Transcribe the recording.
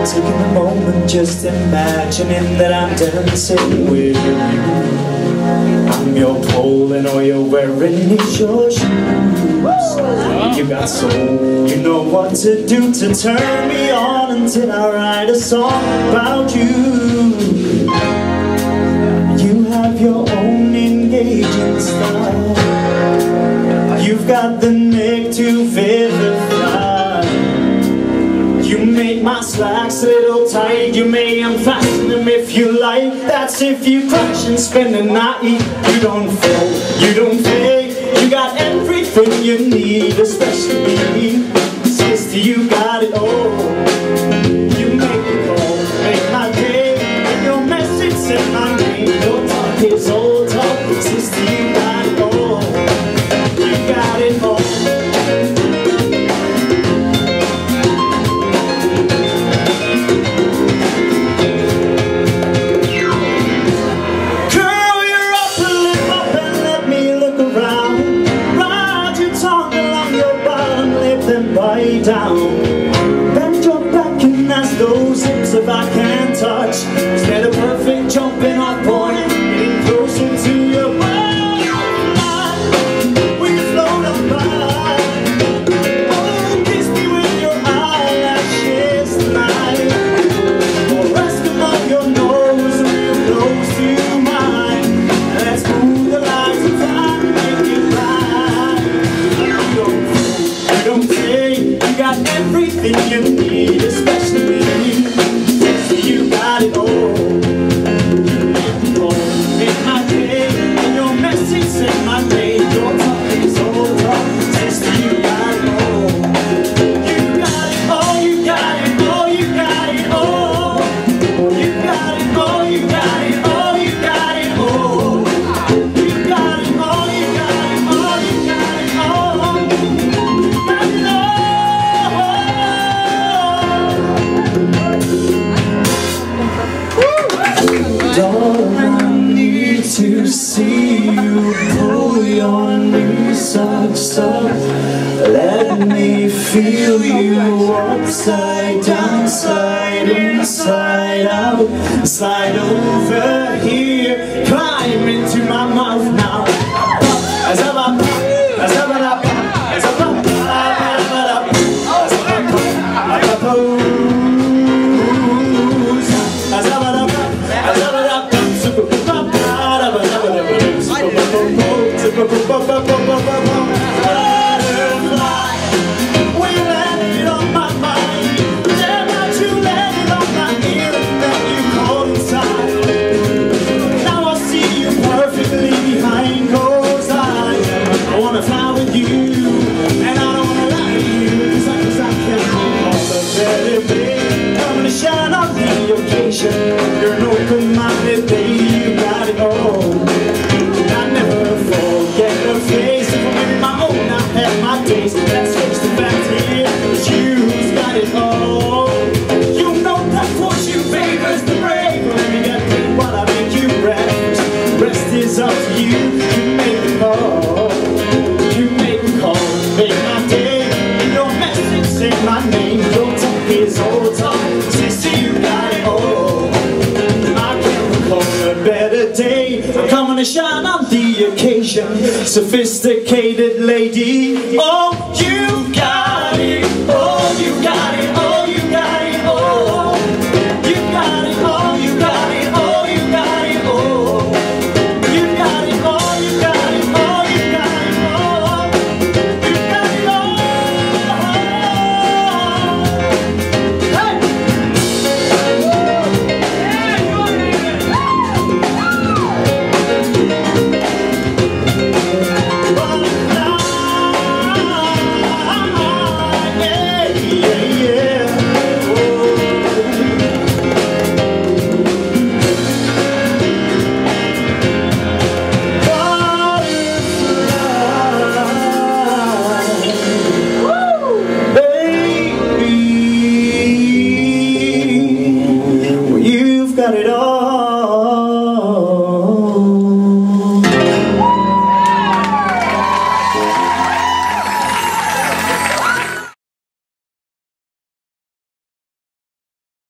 taking a moment, just imagining that I'm dancing with you. I'm your pole and all you're wearing is your shoes. You got soul, you know what to do to turn me on until I write a song about you. You have your own engaging style. You've got the neck to vivify. You make my slacks a little tight. You may unfasten them if you like. That's if you crash and spend the night. You don't fall, you don't fade. You got everything you need, especially me. Sister, you got it all. You make me call, make my day. And your message said my name. Your talk is all talk. Sister, you got it all. You got it all. Lie down, bend your back and ask those hips if I can touch. Is that a perfect jumping off point? Getting closer to your body. We float on by. Oh, kiss me with your eyelashes tonight. Or rest on your nose real close to mine. Let's move the lights and time to make it right. You don't say. You got everything you need, especially me. So you got it all. You make it all. Make my day. And your message set my day. Your talk is all talk. Sister, you got it all. You got it all. You got it all. You got it all. You got it all. You got it all. You got it all. You got it all. You got it all. You got it all. All I need to see you pull your new socks up. Let me feel you upside down, slide inside out. Slide over here, climb into my mouth now. Butterfly, we landed on my mind. Dare not you landed on my ear, and then you called inside. Now I see you perfectly behind closed eyes. I wanna fly with you, and I don't wanna lie to you, 'cause I can't recall the better day. Coming to shine on the occasion. You're an open-minded baby, you got it all. Let's face the fact here that you've got it all. You know that what you favors the brave. Let me get paid while I make you rest. Rest is up to you. You make the call. You make the call. Make my day. And your message say my name. Your talk is all talk. Sister, you got it all. I can't recall a better day. I'm coming to shine on the occasion. Sophisticated lady. Oh, you got it. Oh, you got it. Oh, you got it. Oh, you got it. Oh, you got it. Oh, you got it. Oh, you got it. Oh, you got it. Oh, you got it. Oh, you got it all. Hey! Got it all.